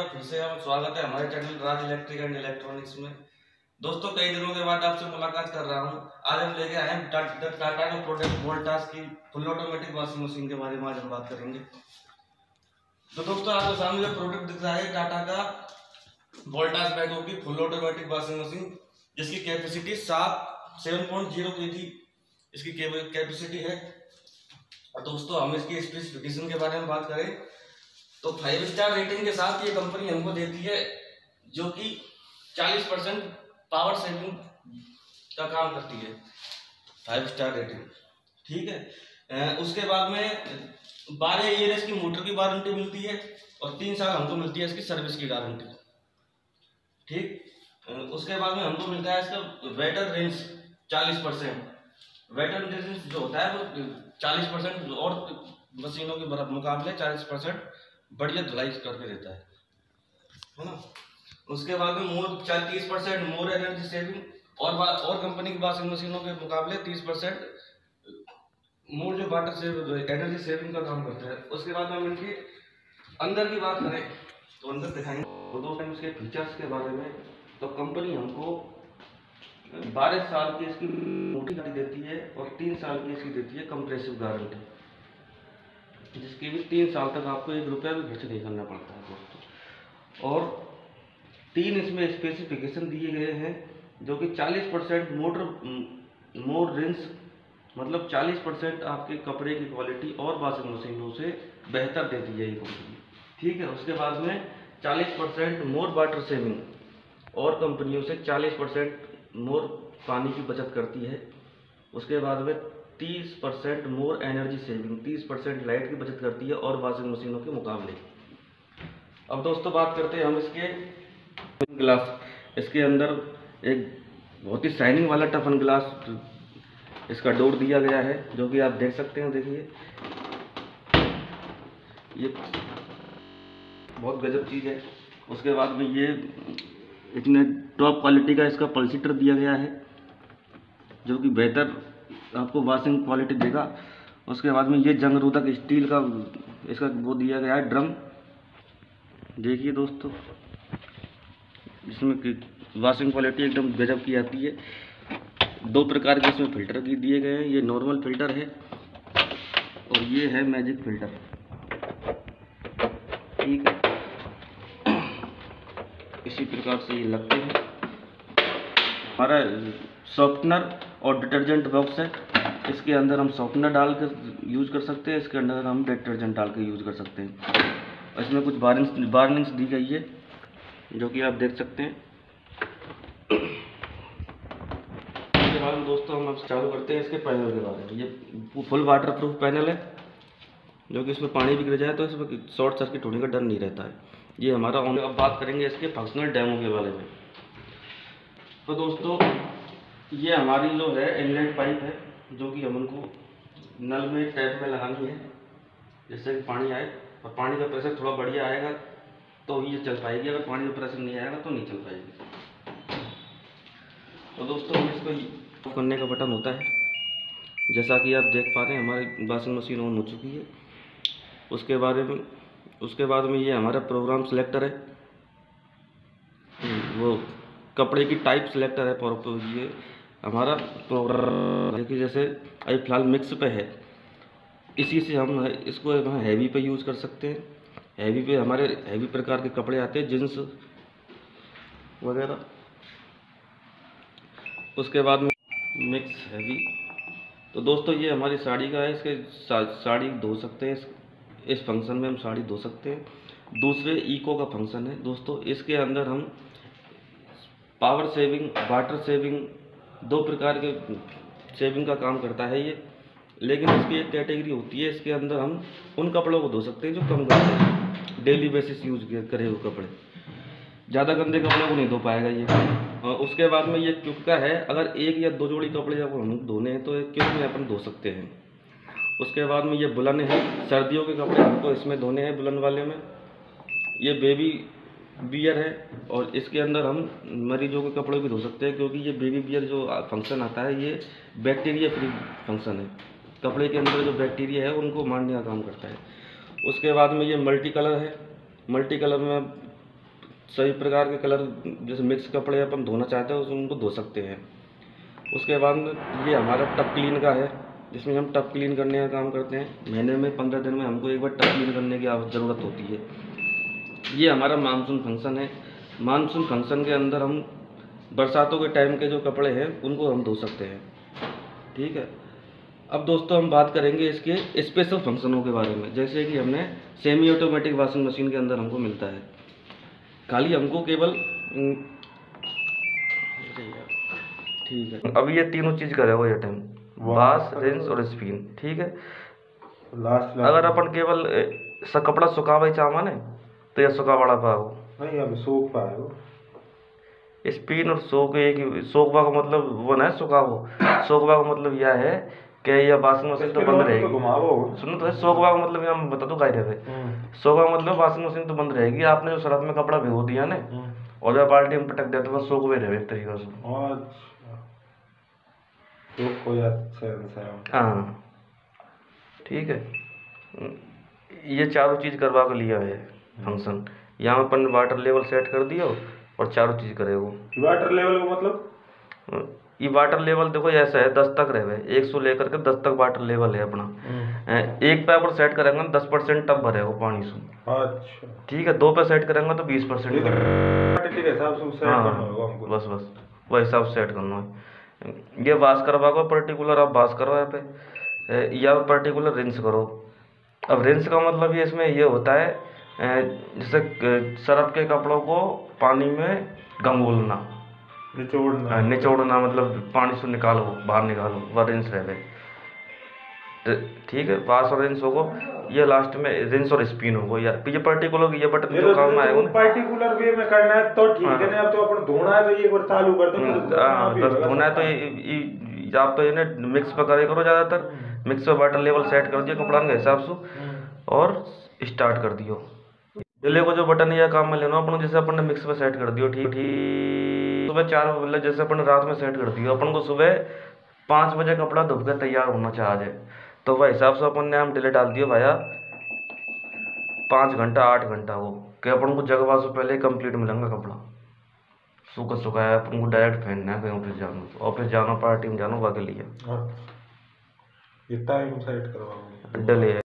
फिर से हम स्वागत है हमारे channel Raj electric and electronics में। दोस्तों कई दिनों के बाद आपसे मुलाकात कर रहा हूं। आज हम लेके आए हैं टाटा का प्रोडक्ट वोल्टास की फुल ऑटोमेटिक वॉशिंग मशीन के बारे में आज हम बात करेंगे। तो दोस्तों आपके सामने जो प्रोडक्ट दिख रहा है टाटा का वोल्टास बैगो की फुल ऑटोमेटिक वॉशिंग मशीन, जिसकी कैपेसिटी 7.0 kg इसकी कैपेसिटी है। और दोस्तों हम इसकी स्पेसिफिकेशन के बारे में बात करें तो 5 स्टार रेटिंग के साथ ये कंपनी हमको देती है, जो कि 40% पावर सेविंग का काम करती है। 5 स्टार रेटिंग, ठीक है। उसके बाद में 12 ईयर इसकी मोटर की वारंटी मिलती है और 3 साल हमको मिलती है इसकी सर्विस की गारंटी, ठीक। उसके बाद में हमको मिलता है इसका वेटर रेंज 40%। वेटर रेंज जो होता है वो 40% और मशीनों के मुकाबले 40% बढ़िया धुलाई करके देता है ना। उसके बाद में 30% मोर एनर्जी सेविंग और कंपनी की वॉशिंग मशीनों के मुकाबले 30% मोर जो वाटर सेव एनर्जी सेविंग का काम करता है। उसके बाद में हम इनकी अंदर की बात करें तो अंदर दिखाएंगे तो दोस्तों इसके फीचर्स के बारे में। तो कंपनी हमको 12 साल की इसकी मोटी गारंटी देती है और 3 साल की इसकी देती है कंप्रेसिव गारंटी, जिसकी भी 3 साल तक आपको 1 रुपया भी खर्च नहीं करना पड़ता है दोस्तों। और 3 इसमें स्पेसिफिकेशन दिए गए हैं, जो कि 40% मोर रिंस, मतलब 40% आपके कपड़े की क्वालिटी और वॉशिंग मशीनों से बेहतर देती है ये कंपनी, ठीक है। उसके बाद में 40% मोर वाटर सेविंग और कंपनियों से 40% मोर पानी की बचत करती है। उसके बाद में 30% मोर एनर्जी सेविंग, 30% लाइट की बचत करती है और वॉशिंग मशीनों के मुकाबले। अब दोस्तों बात करते हैं हम इसके ग्लास। इसके अंदर एक बहुत ही शाइनिंग वाला टफन ग्लास इसका डोर दिया गया है, जो कि आप देख सकते हैं। देखिए ये बहुत गजब चीज़ है। उसके बाद में ये इतने टॉप क्वालिटी का इसका पल्सीटर दिया गया है, जो कि बेहतर आपको वॉशिंग क्वालिटी देगा। उसके बाद में ये जंग रोधक स्टील का इसका वो दिया गया है ड्रम। देखिए दोस्तों इसमें वॉशिंग क्वालिटी एकदम गजब की आती है। 2 प्रकार के इसमें फिल्टर भी दिए गए हैं। ये नॉर्मल फिल्टर है और ये है मैजिक फिल्टर, ठीक है। इसी प्रकार से ये लगते हैं। हमारा सॉफ्टनर और डिटर्जेंट बॉक्स है। इसके अंदर हम सॉफ्टनर डाल कर यूज़ कर सकते हैं, इसके अंदर हम डिटर्जेंट डाल के यूज़ कर सकते हैं। इसमें कुछ वार्निंग्स दी गई है, जो कि आप देख सकते हैं। इसके बाद में दोस्तों हम अब चालू करते हैं इसके पैनल के बारे में। ये फुल वाटर प्रूफ पैनल है, जो कि इसमें पानी भी गिर जाए तो इसमें शॉर्ट सर्किट होने का डर नहीं रहता है। ये हमारा ऑन। अब बात करेंगे इसके फंक्शनल डेमो के बारे में। तो दोस्तों ये हमारी जो है इनलेट पाइप है, जो कि हम उनको नल में टैप में लगानी है, जिससे कि पानी आए। और पानी का प्रेशर थोड़ा बढ़िया आएगा तो ये चल पाएगी, अगर पानी का प्रेशर नहीं आएगा तो नहीं चल पाएगी। तो दोस्तों हम इसको ऑफ करने का बटन होता है, जैसा कि आप देख पा रहे हैं हमारी वॉशिंग मशीन ऑन हो चुकी है। उसके बाद में ये हमारा प्रोग्राम सिलेक्टर है, वो कपड़े की टाइप सिलेक्टर है। ये हमारा प्रोग्राम देखिए, जैसे अभी फिलहाल मिक्स पे है, इसी से हम इसको हैवी पे यूज़ कर सकते हैं। हैवी पे हमारे हैवी प्रकार के कपड़े आते हैं, जींस वगैरह। उसके बाद में मिक्स हैवी। तो दोस्तों ये हमारी साड़ी का है, इसके साड़ी धो सकते हैं। इस फंक्शन में हम साड़ी धो सकते हैं। दूसरे इको का फंक्शन है दोस्तों, इसके अंदर हम पावर सेविंग, वाटर सेविंग, 2 प्रकार के सेविंग का काम करता है ये। लेकिन इसकी एक कैटेगरी होती है, इसके अंदर हम उन कपड़ों को धो सकते हैं जो कम गंदे हैं, डेली बेसिस यूज करे हुए कपड़े। ज़्यादा गंदे कपड़ों को नहीं धो पाएगा ये। और उसके बाद में ये क्यूब का है, अगर 1 या 2 जोड़ी कपड़े जब हम धोने हैं तो एक क्यूब में अपन धो सकते हैं। उसके बाद में ये बुलन है, सर्दियों के कपड़े हमको इसमें धोने हैं बुलन वाले में। ये बेबी बियर है और इसके अंदर हम मरीजों के कपड़े भी धो सकते हैं, क्योंकि ये बेबी बियर जो फंक्शन आता है ये बैक्टीरिया फ्री फंक्शन है। कपड़े के अंदर जो बैक्टीरिया है उनको मारने का काम करता है। उसके बाद में ये मल्टी कलर है। मल्टी कलर में सभी प्रकार के कलर जैसे मिक्स कपड़े अपन धोना चाहते हैं उसमें उनको धो सकते हैं। उसके बाद ये हमारा टब क्लीन का है, जिसमें हम टब क्लीन करने का काम करते हैं। महीने में 15 दिन में हमको एक बार टब क्लीन करने की ज़रूरत होती है। ये हमारा मानसून फंक्शन है। मानसून फंक्शन के अंदर हम बरसातों के टाइम के जो कपड़े हैं उनको हम धो सकते हैं। ठीक है। अब दोस्तों हम बात करेंगे इसके स्पेशल फंक्शनों के बारे में, जैसे कि हमने सेमी ऑटोमेटिक वॉशिंग मशीन के अंदर हमको मिलता है। खाली हमको केवल ठीक है, अब ये तीनों चीज़ करेगा ये टाइम, वॉश, रिंस और स्पिन। ठीक है। अगर अपन केवल कपड़ा सुखावा ही चाहवा ने तो यह सुखावाड़ा पाओ नहीं, हम सूख पाओ। स्पिन और सोक एक ही, सोकवा का मतलब वो ना सुखावो, सोकवा का मतलब यह है कि यह वॉशिंग मशीन तो बंद रहेगी। सुनो तो, सोकवा का मतलब हम बता दो काय रहे। सोकवा का मतलब वॉशिंग मशीन तो बंद रहेगी। आपने जो सरफ में कपड़ा भिगो दिया ना और जब बाल्टी में पटक दिया तो बस सोकवे रहे एक तरीके से। हाँ ठीक है। ये चारों चीज़ करवा के लिया है फंक्शन। यहाँ अपन वाटर लेवल सेट कर दियो और चारों चीज़ करेगो। वाटर लेवल का मतलब ये वाटर लेवल देखो ऐसा है, 10 तक रहे, 100 लेकर के 10 तक वाटर लेवल है अपना। एक पे पर सेट करेंगे 10% टब भरेगा पानी से। अच्छा ठीक है। 2 पे सेट करेंगे तो 20%। हाँ बस वो हिसाब से सेट करना है। ये वाश करवा को पर्टिकुलर आप वाश करो यहाँ पे, या पर्टिकुलर रिंस करो। अब रिंस का मतलब ये इसमें ये होता है जैसे सरफ के कपड़ों को पानी में गंगोलना, निचोड़ना मतलब पानी से निकालो, बाहर निकालो, वह रिंस रहे। ठीक है। वाश और रिंस होगो, ये लास्ट में रिंस और स्पिन होगो। या ये पर्टिकुलर ये बटन जो काम में आएगा पर्टिकुलर वे में करना है तो ठीक है ना। अब तो अपन धोना है तो ये एक बार चालू कर दो। बस धोना है तो आप तो इन्हें मिक्स पर करे करो ज़्यादातर। मिक्स पर वाटर लेवल सेट कर दियो कपड़ा के हिसाब से और स्टार्ट कर दियो। पहले को जो बटन या काम में लेना अपन, जैसे अपन ने मिक्स पे सेट कर दियो। ठीक सुबह 4 बजे जैसे अपन रात में सेट कर दियो, अपन को सुबह 5 बजे कपड़ा धुप के तैयार होना चाहिए। तो वह हिसाब से अपन ने हम डिले डाल दियो भाया 5 घंटा 8 घंटा हो कि अपन को जगवा से पहले कंप्लीट मिलेंगे कपड़ा सूखा सुखाया। अपन को डायरेक्ट पहनना है, कहीं ऑफिस जाना पार्टी में जाना, वाके लिए ये टाइम सेट करवाओ डले।